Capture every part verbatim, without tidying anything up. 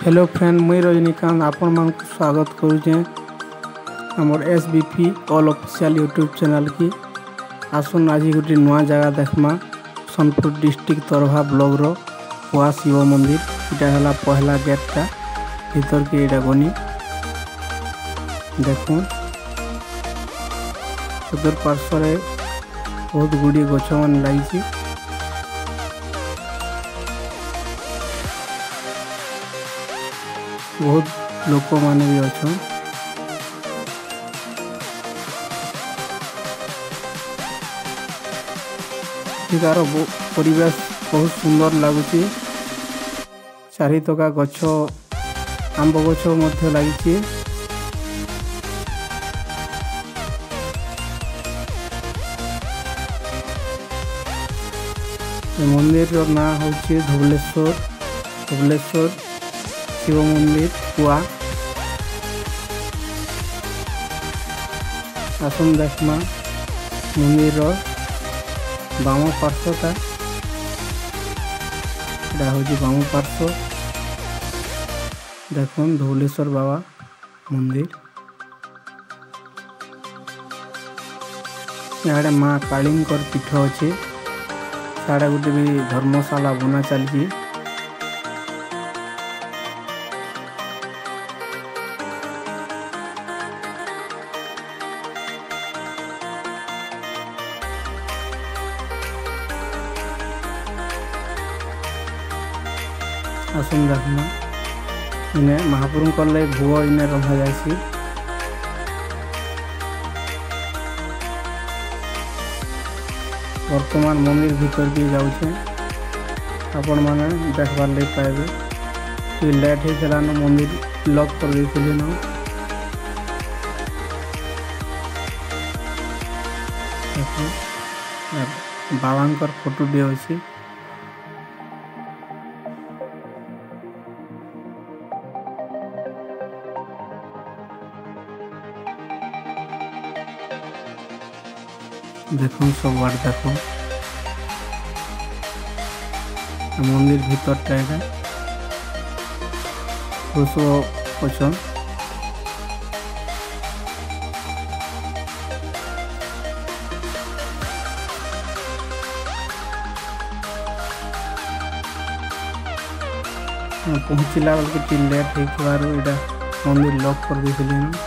Hello friend, मुई रजनीकांत आपण मानक स्वागत करुचे हमर SBP all official YouTube channel की। आसन आज गोटे नुआ जगह देखमा सोनपुर डिस्ट्रिक्ट तरभा ब्लॉक रो पुआ शिव मंदिर। इटा हला पहला गेटटा भीतर के इटा गनी देखो चतुर पार्श्व बहुत गुड़ी गछ मान लगी। बहुत लोक माने भी अच्छा एगार परिवेश बहुत सुंदर लगुच। चारि तका गछ आंब गछ मध्य लगी। मंदिर ना हूँ धवलेश्वर धवलेश्वर शिव मंदिर पुआ। आसन देखमा मंदिर बाम पार्श्वटा हूँ बाम पार्श्व देख धवलेश्वर बाबा मंदिर। यहाँ माँ कालींकर पीठ अच्छे साढ़े गोटे भी धर्मशाला बना चलती। आसन देखना इन्हें महाप्रभु कर ले भोग इन्हें रंधा जासी। वर्तमान मंदिर भीतर भी जाऊे आपण मैंने देखबार ले पाए। तो लेट होता न मंदिर लॉक कर देते न बाबा फोटो भी अच्छी। देखो सब बार देखो मंदिर भीतर टाइम पसंद पहुँचला बेल लेट हो मंदिर लॉक कर देते।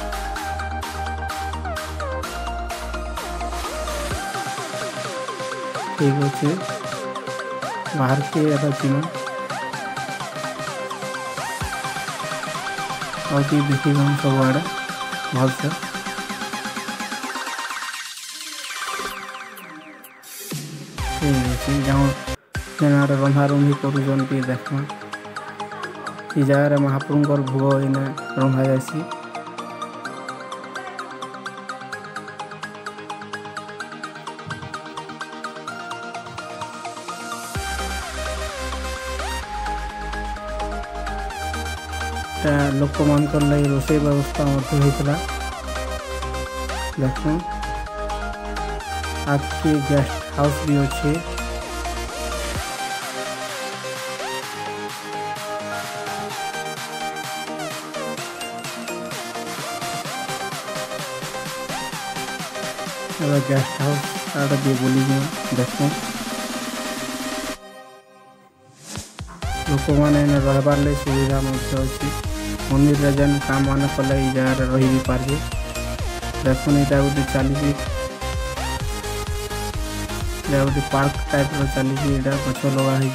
ठीक अच्छे बाहर के चिन्ह और देखी सब आड़े भल से ठीक अच्छे जहाँ रंधा रंधी कर देखा ये जगह महाप्रभुर भोग इन्हें रंधा जासी। लोक मान लगे रोसे व्यवस्था होता देख आपके गेस्ट हाउस भी अच्छे। गेस्ट हाउस आड़ भी बोली देख लोक मैंने रहबार ले सुविधा अच्छी। मंदिर रे जेन काम मान कले जगह रही भी पारे। देख यहाँ गोटे चली गोटे पार्क टाइप चली गछ लगा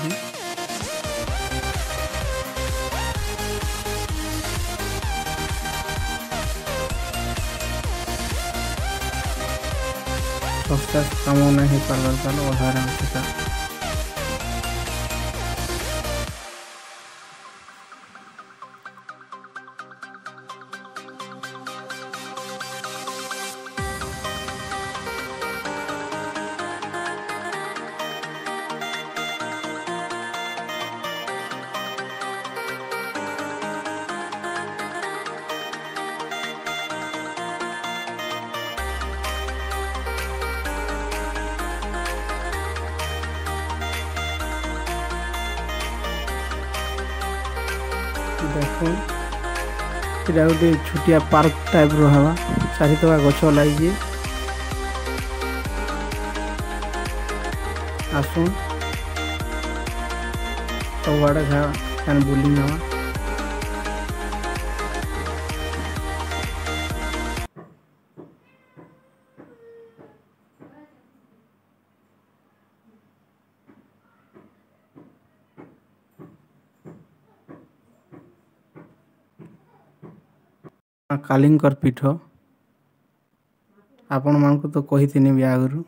सक्सेस काम नहीं पार्बार अधार सेटा। देखो এটা গোटे छोटिया पार्क टाइप रहा चारितका गछ लगी आसुन सबआड़े क्या बुली नवा कालिंकर पीठ आपण मान तो कही भी आगु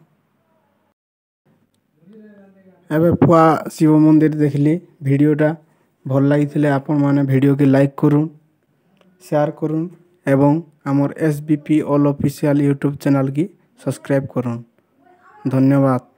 एबे पुआ शिव मंदिर देखली वीडियोटा भल लगी आपण माने वीडियो के लाइक करूँ शेयर करूँ एवं आमर S B P all official YouTube channel की सब्सक्राइब करूँ। धन्यवाद।